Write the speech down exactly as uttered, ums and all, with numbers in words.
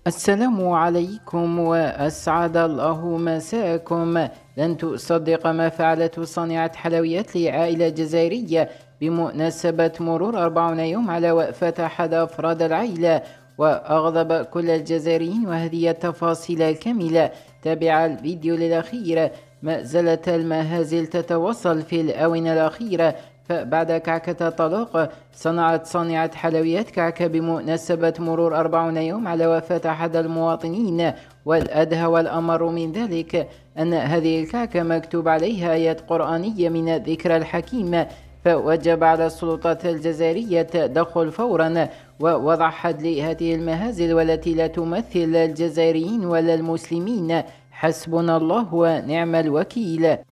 السلام عليكم وأسعد الله مساكم. لن تصدق ما فعلته صانعة حلويات لعائلة جزائرية بمناسبة مرور أربعين يوم على وفاة أحد أفراد العائلة، وأغضب كل الجزائريين، وهذه التفاصيل الكاملة. تابع الفيديو للأخير. ما زالت المهازل تتواصل في الآونة الأخيرة، فبعد كعكة طلاق صنعت صانعة حلويات كعكة بمناسبة مرور أربعين يوم على وفاة أحد المواطنين، والأدهى والأمر من ذلك أن هذه الكعكة مكتوب عليها آيات قرآنية من الذكر الحكيم، فوجب على السلطات الجزائرية التدخل فورا ووضع حد لهذه المهازل، والتي لا تمثل الجزائريين ولا المسلمين. حسبنا الله ونعم الوكيل.